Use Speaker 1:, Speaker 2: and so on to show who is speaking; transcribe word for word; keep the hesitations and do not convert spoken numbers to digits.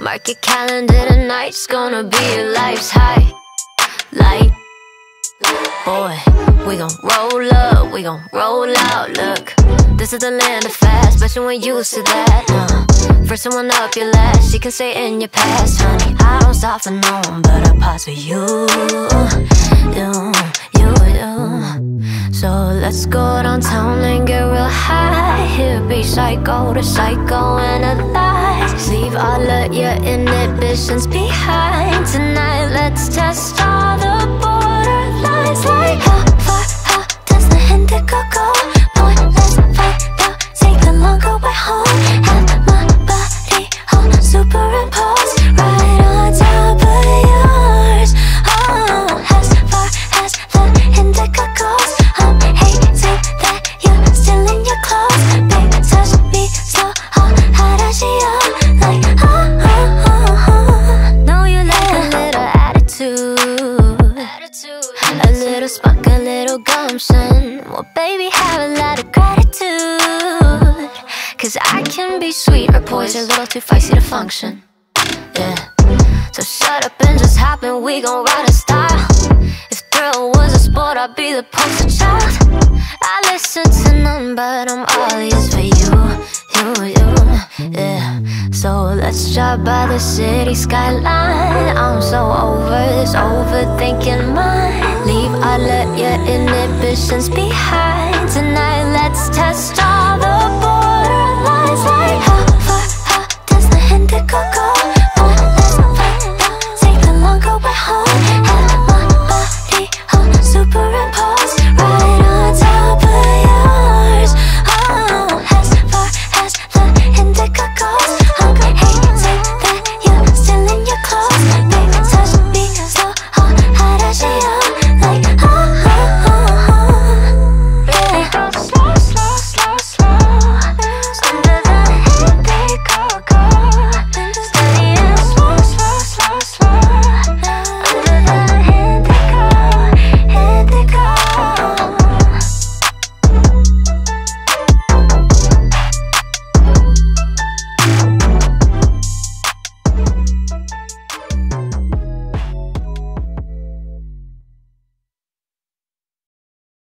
Speaker 1: Mark your calendar, tonight's gonna be your life's high. Light, boy, we gon' roll up, we gon' roll out. Look, this is the land of fast, bet you ain't used to that. uh, First one up, your last, you can say in your past. Honey, I don't stop for no one, but I pause for you. You, you, you. So let's go downtown and get real high. Here be psycho to psychoanalyze. Leave all of your inhibitions behind. Tonight let's test all the borderlines. Like how far, how does the indigo go? Boy, let's find out, take the longer way home. Have my body all superimposed right on top of yours. Oh, as far as the indigo goes, I'm hating that you're still in your clothes. Babe, touch me slow, oh, how does she oh, like, oh, oh, oh, oh. Know you like a little attitude, a little spunk, a little gumption. Well, baby, have a lot of gratitude, cause I can be sweet or poison, a little too feisty to function. Yeah, so shut up and just hop in, we gon' ride in style. If thrill was a sport, I'd be the poster child. I listen to none, but I'm all ears for you, you, you, yeah. So let's drive by the city skyline. I'm so over this overthinking mind. Leave all of your inhibitions behind. Tonight let's test all